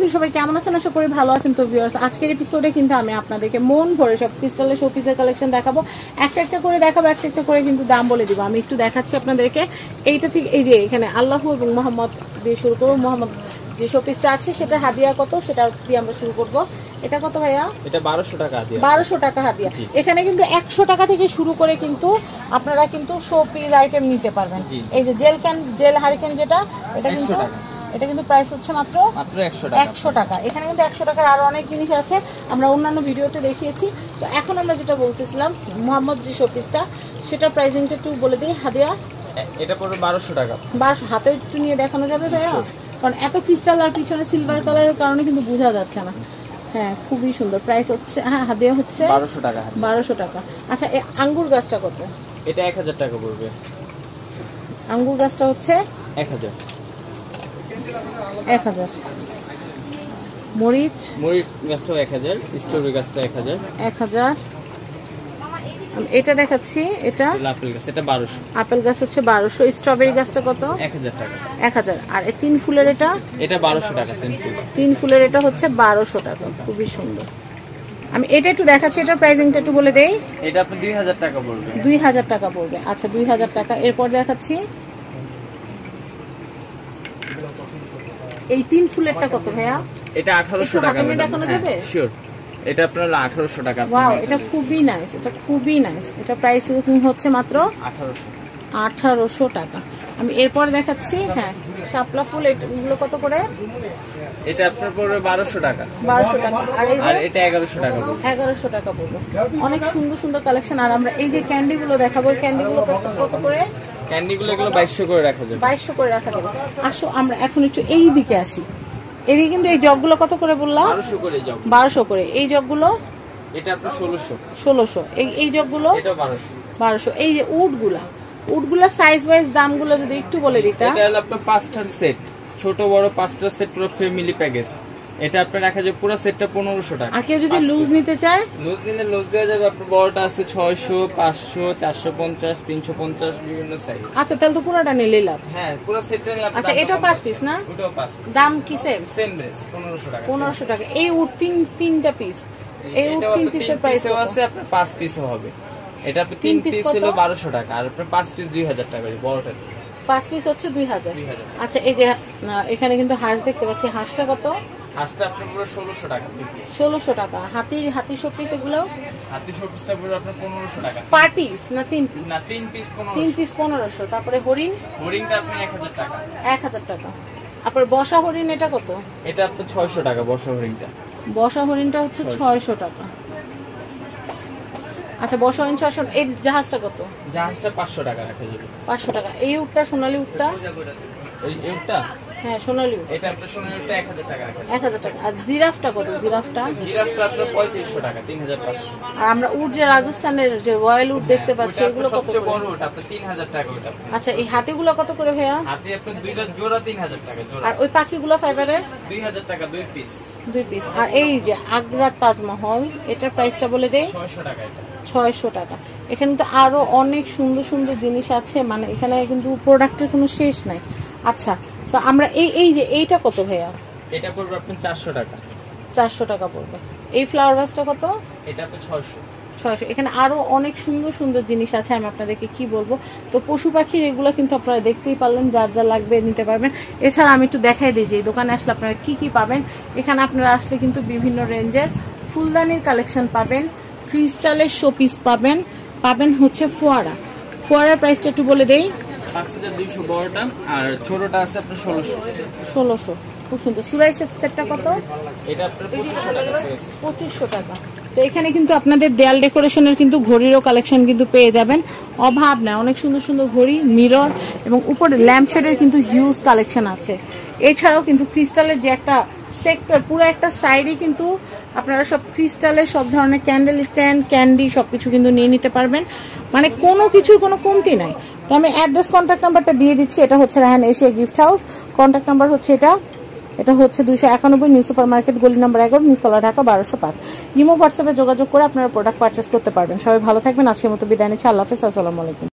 সবাই কেমন আছেন? আশা করি ভালো আছেন। তো ভিউয়ার্স, আজকের এপিসোডে কিন্তু আমি আপনাদেরকে মন ভরে সব ক্রিস্টালের শোপিসের কালেকশন দেখাবো। একটা একটা করে দেখাবো, একটা একটা করে কিন্তু দাম বলে দিব। আমি একটু দেখাচ্ছি আপনাদেরকে। এইটা ঠিক এই যে এখানে আল্লাহ এবং মোহাম্মদ দিয়ে শুরু করবো। মোহাম্মদ যে শোপিসটা আছে সেটা হাদিয়া কত সেটা দিয়ে আমরা শুরু করবো। এটা কত ভাইয়া? এটা 1200 টাকা হাদিয়া। 1200 টাকা হাদিয়া। এখানে কিন্তু 100 টাকা থেকে শুরু করে কিন্তু আপনারা কিন্তু শোপিস আইটেম নিতে পারবেন। এই যে জেল হারিকেন যেটা, এটা কিন্তু প্রাইস হচ্ছে মাত্র 100 টাকা। এখানে কিন্তু 100 টাকার আরো অনেক জিনিস আছে, আমরা অন্যান্য ভিডিওতে দেখিয়েছি। তো এখন আমরা যেটা বলতেছিলাম মোহাম্মদ যে শোপিসটা, সেটার প্রাইসিংটা একটু বলে দিই। হাদিয়া এটা পড়বে 1200 টাকা। 1200। হাতে একটু নিয়ে দেখানো যাবে ভাইয়া? কারণ এত ক্রিস্টাল আর পিছনে সিলভার কালারের কারণে কিন্তু বোঝা যাচ্ছে না। হ্যাঁ, খুবই সুন্দর। প্রাইস হচ্ছে হাদিয়া হচ্ছে 1200 টাকা। 1200 টাকা। আচ্ছা, এই আঙ্গুর গাছটা কত? এটা 1000 টাকা পড়বে। আঙ্গুর গাছটা হচ্ছে 1000। মরিচ গাছটাও 1000, স্ট্রবেরি গাছটা 1000। এটা দেখাচ্ছি, এটা আপেল গাছ, এটা 1200। আপেল গাছ হচ্ছে 1200। স্ট্রবেরি গাছটা কত? 1000 টাকা। 1000। আর এই 3 ফুলের এটা 1200 টাকা। 3 ফুলের এটা হচ্ছে 1200 টাকা। খুবই সুন্দর। আমি এটা একটু দেখাচ্ছি, এটার প্রাইসিংটা একটু বলে দেই। এটা আপনি 2000 টাকা পড়বে। 2000 টাকা পড়বে। আচ্ছা, 2000 টাকা। এরপর দেখাচ্ছি এই 3 ফুলেরটা কত ভাইয়া? এটা 1800 টাকা। দেখানো যাবে? শিওর। এটা আপনার 1800 টাকা। ওয়াও, এটা খুবই নাইস, এটা খুবই নাইস। এটা প্রাইস হচ্ছে মাত্র 1800 টাকা। আমি এরপর দেখাচ্ছি, হ্যাঁ, শাপলা ফুল, এগুলো কত করে? এটা আপনার পড়বে 1200 টাকা। 1200 টাকা। আর এটা 1100 টাকা পড়বে। 1100 টাকা পড়বে। অনেক সুন্দর সুন্দর কালেকশন। আর আমরা এই যে ক্যান্ডিগুলো দেখাবো, ক্যান্ডিগুলো কত করে? ক্যান্ডিগুলো এগুলো 2200 করে রাখা যাবে। 2200 করে রাখা যাবে। আসো আমরা এখন একটু এই দিকে আসি। এদিকে কিন্তু এই জগগুলো কত করে বললাম? 1200 করে জগ। 1200 করে। এই জগগুলো এটা আপনার 1600। 1600। এই জগগুলো এটা 1200। 1200। এই যে উডগুলা সাইজ ওয়াইজ দামগুলো যদি একটু বলে দিতা। এটা হলো আপনার 5টার সেট, ছোট বড় 5টার সেট, পুরো ফ্যামিলি প্যাকেজ। এটা আপনার রাখা যাবে পুরো সেটটা 1500 টাকা। আর কেউ যদি লুজ নিতে চায়? লুজ নিলে লুজ দেওয়া যাবে। আপনার বড়টা আছে 600, 500, 450, 350, বিভিন্ন সাইজ। আচ্ছা, তাহলে তো পুরোটা নিলে লাভ। হ্যাঁ, পুরো সেটটা নিলে আপনি। আচ্ছা, এটাও 5 পিস না? ওটাও 5 পিস। দাম কি সেম রেট 1500 টাকা। 1500 টাকা। এই উড তিনটা পিস। এই উড 3 পিসের প্রাইস আছে আপনার 5 পিসও হবে। এটা আপনি 3 পিস ছিল 1200 টাকা, আর আপনার 5 পিস 2000 টাকা বড়টা। 5 পিস হচ্ছে 2000। আচ্ছা, এই যে এখানে কিন্তু হাঁস দেখতে পাচ্ছি। হাঁসটা কত? হাঁসটা আপনার পুরো 1600 টাকা। 1600 টাকা। হাতি শোপিস এগুলো? হাতি শোপিসটা পুরো আপনার 1500 টাকা। পার পিস না 3 পিস? না, 3 পিস 1500। 3 পিস 1500। তারপরে হরিণটা আপনি 1000 টাকা। 1000 টাকা। আপনার বসা হরিণ এটা কত? এটা আপনার 600 টাকা। বসা হরিণটা হচ্ছে 600 টাকা। আচ্ছা, বসা হরিণ 600। এই জাহাজটা কত? জাহাজটা 500 টাকা রাখা যাবে। 500 টাকা। এই উটটা, সোনালী উটটা? এই উটটা? হ্যাঁ, সোনালী উট। এটা আপনার সোনালী উটটা 1000 টাকা রাখা যাবে। 1000 টাকা। আর জিরাফটা কত? জিরাফটা আপনার 3500 টাকা। 3500। আর আমরা উট যে রাজস্থানের যে রয়্যাল উট দেখতে পাচ্ছি, এগুলো কত? সবচেয়ে বড় উট আপনার 3000 টাকা ওটা। আচ্ছা, এই হাতিগুলো কত করে ভাইয়া? হাতি আপনার দুইটা জোড়া 3000 টাকা জোড়া। আর ওই পাখিগুলো ফাইবারের? 2000 টাকা 2 পিস। 2 পিস। আর এই যে আগ্রা তাজমহল, এটার প্রাইসটা বলে দেই। 600 টাকা এটা। 600 টাকা। এখানে তো আরো অনেক সুন্দর সুন্দর জিনিস আছে, মানে এখানে কিন্তু প্রোডাক্টের কোনো শেষ নাই। আচ্ছা, তো আমরা এই যে এইটা কত ভাইয়া? এটা পড়বে আপনার 400 টাকা। 400 টাকা পড়বে। এই ফ্লাওয়ার ভাসটা কত? এটা আপনার 600। এখানে আরো অনেক সুন্দর সুন্দর জিনিস আছে, আমি আপনাদেরকে কি বলবো। তো পশু পাখির এগুলো কিন্তু আপনারা দেখতেই পারলেন, যার যা লাগবে নিতে পারবেন। এছাড়া আমি একটু দেখাই দিই যে এই দোকানে আসলে আপনারা কি কি পাবেন। এখানে আপনারা আসলে কিন্তু বিভিন্ন রেঞ্জের ফুলদানির কালেকশন পাবেন, ক্রিস্টালের শোপিস পাবেন হচ্ছে ফোয়ারার প্রাইসটা একটু বলে দেই। 5200 বড়টা, আর ছোটটা আছে আপনার 1600। খুব সুন্দর। সুরাইশের সেটটা কত? এটা আপনার 2500 টাকা। 2500 টাকা। তো এখানে কিন্তু আপনাদের দেয়াল ডেকোরেশনের কিন্তু ঘড়িরও কালেকশন কিন্তু পেয়ে যাবেন, অভাব না। অনেক সুন্দর সুন্দর ঘড়ি, মিরর এবং উপরে ল্যাম্প শেডের কিন্তু হিউজ কালেকশন আছে। এছাড়াও কিন্তু ক্রিস্টালের যে একটা সেক্টর, পুরো একটা সাইডে কিন্তু আপনারা সব ক্রিস্টালের সব ধরনের ক্যান্ডেল স্ট্যান্ড, ক্যান্ডি সবকিছু কিন্তু নিয়ে নিতে পারবেন, মানে কোনো কিছুর কোনো কমতি নাই। তো আমি অ্যাড্রেস, কন্ট্যাক্ট নাম্বারটা দিয়ে দিচ্ছি। এটা হচ্ছে Raihan Asia gift house. Contact number হচ্ছে এটা হচ্ছে 291 নিউ সুপার মার্কেট, গলি নাম্বার 11, নিচতলা, ঢাকা 1205। ইমো হোয়াটসঅ্যাপে যোগাযোগ করে আপনারা প্রোডাক্ট পারচেস করতে পারবেন। সবাই ভালো থাকবেন। আজকের মতো বিদায় নিচ্ছি। আল্লাহ হাফেজ। আসসালামু আলাইকুম।